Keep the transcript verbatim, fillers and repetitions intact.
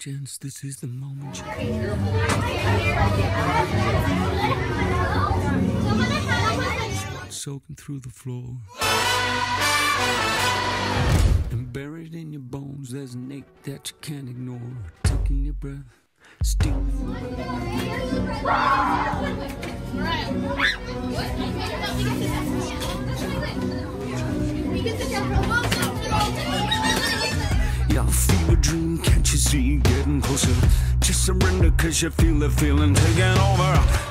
gents, this is the moment. Soaking through the floor. And buried in your bones, there's an ache that you can't ignore. Taking your breath, stealing your yeah, fever dream, can't you see getting closer? Just surrender cause you feel the feeling taking over.